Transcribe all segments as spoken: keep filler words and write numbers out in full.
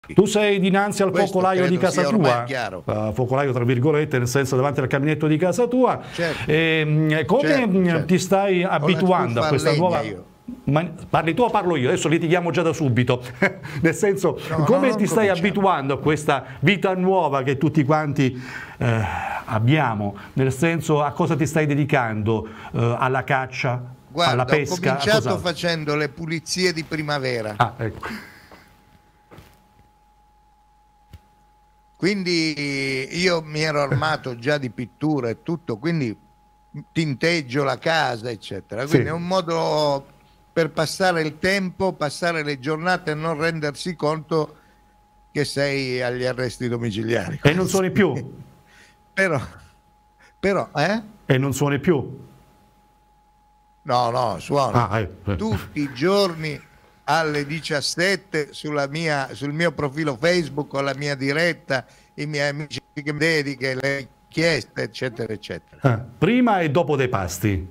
Tu sei dinanzi al Questo focolaio di credo casa sia ormai tua, chiaro. uh, focolaio tra virgolette, nel senso davanti al caminetto di casa tua. Certo. E, come Certo, certo. ti stai Ho la abituando stufa a a questa legna nuova... io. Ma parli tu o parlo io? Adesso litighiamo già da subito. Nel senso, No, come no, ti stai cominciamo. abituando a questa vita nuova che tutti quanti eh, abbiamo? Nel senso, a cosa ti stai dedicando? Eh, alla caccia? Guarda, alla ho pesca? cominciato Cos'altro? facendo le pulizie di primavera. Ah, ecco. Quindi io mi ero armato già di pittura e tutto, quindi tinteggio la casa, eccetera. Quindi Sì. è un modo per passare il tempo, passare le giornate e non rendersi conto che sei agli arresti domiciliari. E non suoni più? Però, però, eh? E non suoni più? No, no, suono. Ah, eh. Tutti i giorni alle diciassette sulla mia, sul mio profilo Facebook o la mia diretta, i miei amici che mi dedica, le richieste, eccetera, eccetera. Ah, prima e dopo dei pasti?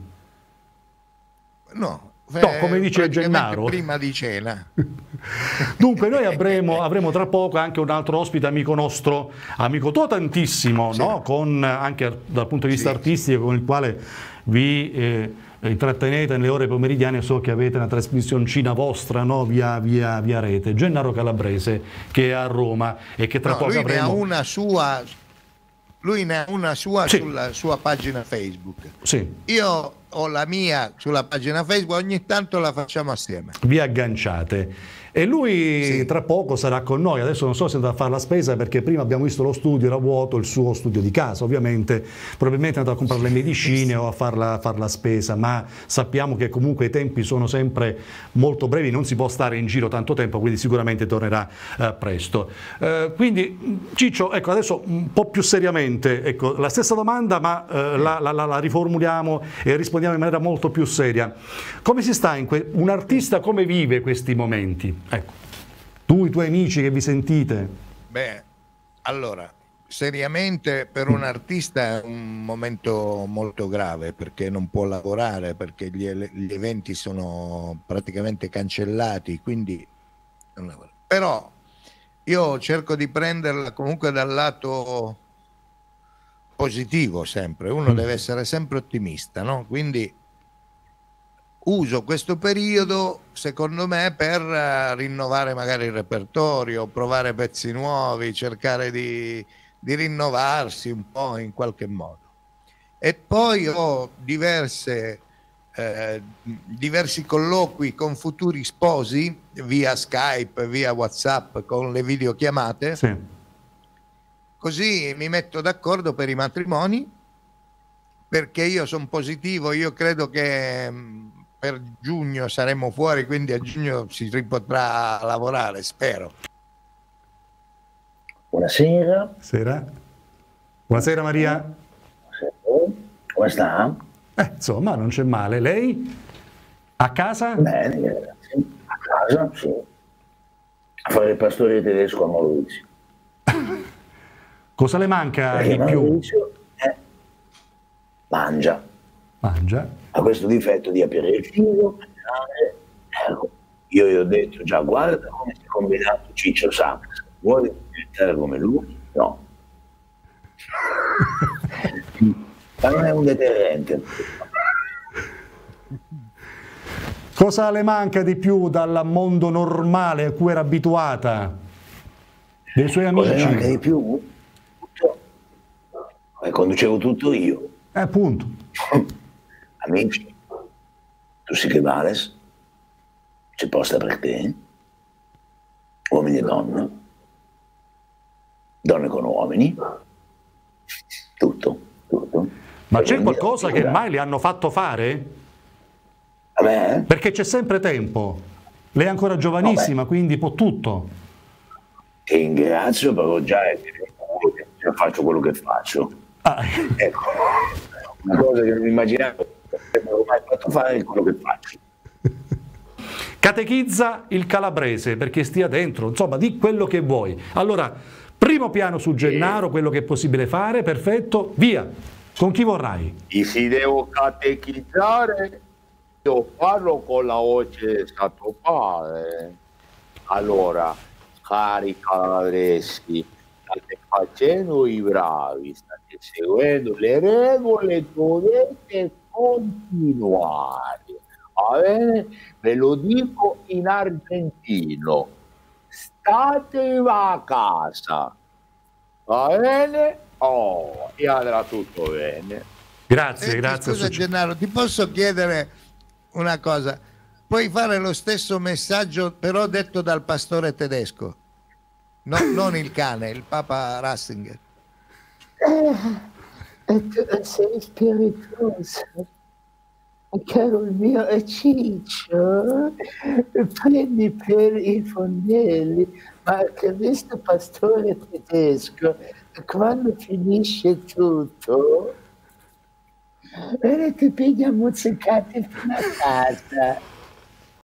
No, No, eh, come dice praticamente Gennaro. prima di cena. Dunque noi avremo, avremo tra poco anche un altro ospite, amico nostro, amico tuo tantissimo, Sì. no? Con, anche dal punto di vista Sì, artistico, con il quale vi eh, intrattenete nelle ore pomeridiane. So che avete una trasmissioncina vostra, no? via, via, via rete. Gennaro Calabrese, che è a Roma e che tra No, poco lui avremo... ne ha una sua, lui ne ha una sua Sì. sulla sua pagina Facebook. Sì, Io ho la mia sulla pagina Facebook, ogni tanto la facciamo assieme. vi agganciate. E lui Sì. tra poco sarà con noi. Adesso non so se andrà a fare la spesa, perché prima abbiamo visto lo studio, era vuoto, il suo studio di casa ovviamente, probabilmente è andato a comprare le medicine o a far la, far la spesa, ma sappiamo che comunque i tempi sono sempre molto brevi, non si può stare in giro tanto tempo, quindi sicuramente tornerà eh, presto. Eh, quindi Ciccio, ecco, adesso un po' più seriamente, ecco, la stessa domanda, ma eh, la, la, la, la riformuliamo e rispondiamo in maniera molto più seria. Come si sta in que- un artista come vive questi momenti? Ecco, tu, i tuoi amici che vi sentite. Beh, allora, seriamente per un artista è un momento molto grave, perché non può lavorare, perché gli, ele- gli eventi sono praticamente cancellati, quindi non lavora. Però io cerco di prenderla comunque dal lato positivo sempre, uno Mm. deve essere sempre ottimista, no? Quindi uso questo periodo, secondo me, per eh, rinnovare magari il repertorio, provare pezzi nuovi, cercare di, di rinnovarsi un po' in qualche modo. E poi ho diverse, eh, diversi colloqui con futuri sposi via Skype, via WhatsApp, con le videochiamate, Sì. così mi metto d'accordo per i matrimoni, perché io sono positivo, io credo che mh, per giugno saremo fuori, quindi a giugno si ripotrà lavorare, spero. Buonasera. Sera. Buonasera Maria. Come sta? Eh, insomma, non c'è male. Lei? A casa? Bene, grazie. A casa, sì. A fare il pastore tedesco a Maurizio. Cosa le manca Perché di più? Maurizio eh, mangia. Mangia. Ha questo difetto di aprire il frigo, mangiare. Ecco, io gli ho detto già, guarda come si è combinato Ciccio Sams. Vuoi diventare come lui? No. Ma non è un deterrente. Cosa le manca di più dal mondo normale a cui era abituata? Dei suoi Cosa ne manca amici? di più? Tutto. E conducevo tutto io. Eh, appunto. Amici, tu sì che vales, c'è posta per te, uomini e donne, donne con uomini, tutto, tutto. Ma E c'è quindi qualcosa ho che detto, mai le hanno fatto fare? a me? Perché c'è sempre tempo. Lei è ancora giovanissima, quindi può tutto. Ti ringrazio, però già è già faccio quello che faccio. Ah, Ecco, una cosa che non immaginavo, non ho mai fatto fare è quello che faccio. catechizza il calabrese perché stia dentro, insomma, di quello che vuoi. Allora, primo piano su Gennaro, quello che è possibile fare, perfetto, via. Con chi vorrai? E se devo catechizzare, devo farlo con la voce del Santo Padre. Allora, cari calabresi, state facendo i bravi, state seguendo le regole, dovete continuare. Va bene? Ve lo dico in argentino, state a casa, va bene? Oh, e andrà tutto bene. Grazie, Senti, grazie. Scusa Associ- Gennaro, ti posso chiedere una cosa? Puoi fare lo stesso messaggio però detto dal pastore tedesco? No, non il cane, il Papa Ratzinger. Eh, e tu sei spiritoso, caro mio Ciccio, prendi per i fondelli, ma che questo pastore tedesco, quando finisce tutto, eh, ti piglia mozzicati fino a casa.